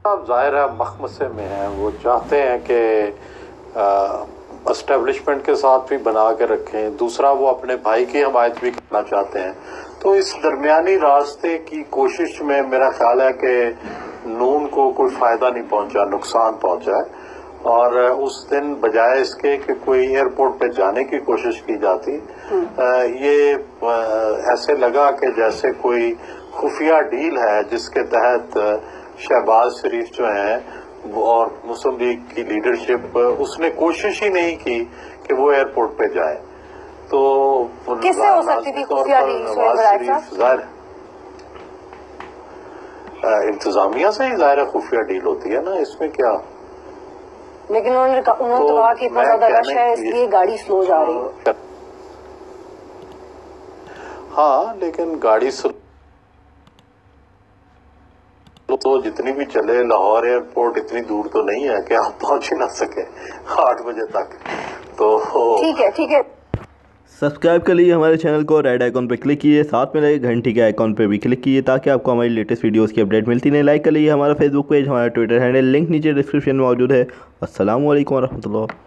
अब ज़ाहिर है मखमसे में हैं, वो चाहते हैं कि एस्टेब्लिशमेंट के साथ भी बना के रखें, दूसरा वो अपने भाई की हमायत भी करना चाहते हैं। तो इस दरमियानी रास्ते की कोशिश में मेरा ख्याल है कि नून को कोई फ़ायदा नहीं पहुंचा, नुकसान पहुंचा है। और उस दिन बजाय इसके कि कोई एयरपोर्ट पे जाने की कोशिश की जाती, ये ऐसे लगा कि जैसे कोई खुफिया डील है जिसके तहत शहबाज शरीफ जो हैं और मुस्लिम लीग की लीडरशिप उसने कोशिश ही नहीं की कि वो एयरपोर्ट पे जाए। तो किससे हो सकती थी खुफिया डील? ज़ाहिर इंतजामिया से ही ज़ाहिर खुफिया डील होती है ना, इसमें क्या। लेकिन उन्होंने तो कहा कि इतना ज्यादा रश है इसलिए गाड़ी स्लो जा रही है। हाँ, लेकिन गाड़ी तो जितनी भी चले, लाहौर एयरपोर्ट इतनी दूर तो नहीं है कि आप पहुंच ही ना सके 8 बजे तक। तो ठीक है। सब्सक्राइब कर लीजिए हमारे चैनल को, रेड आइकॉन पर क्लिक कीजिए, साथ में लगे घंटी के आइकॉन पर भी क्लिक कीजिए ताकि आपको हमारी लेटेस्ट वीडियोस की अपडेट मिलती रहे। लाइक कर लीजिए हमारा फेसबुक पेज, हमारा ट्विटर हैंडल, लिंक नीचे डिस्क्रिप्शन में मौजूद है। अस्सलामु अलैकुम वरहमतुल्लाह।